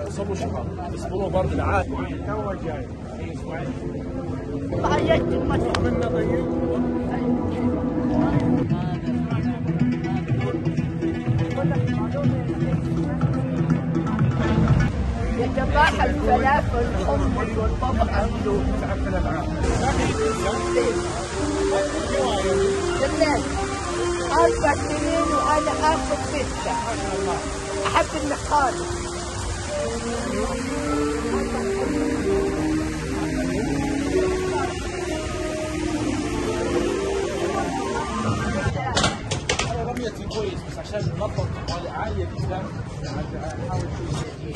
صبوا شباب يصبروا برضه العادي تو جاي اي اسبوعين طيب منا طيب يتباحى الفلافل والحمص والطبق عنده. تعرف الالعاب جميل 4 سنين وانا اخذ 6. احب النقال. رميتي كويس بس عشان النطط عاليه جدا احاول شوي.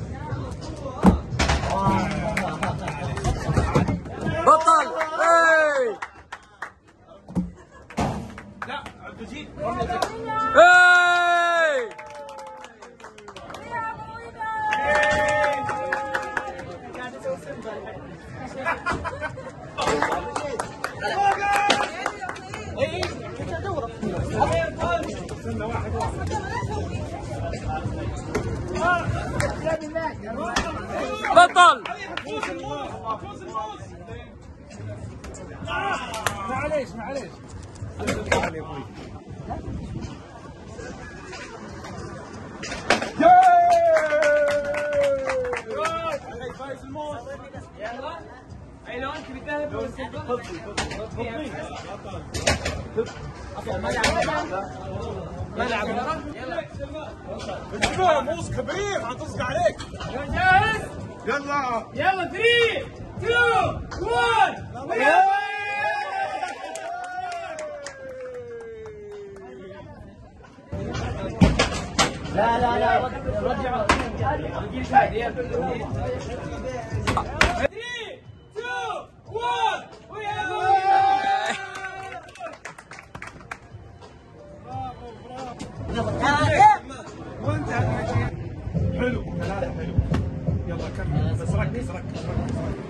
بطل اي لا عبد المجيد اي بطل معليش معليش فايز الموز يلا اي لون تبي ذهب ولا سيلفر؟ ملعب يلا موز كبير حتصق عليك جاهز؟ يلا 3 2 1 لا لا لا رجعوا نجيب شاي 3 2 1 وانت حلو 3 حلو يلا كمل بس ركز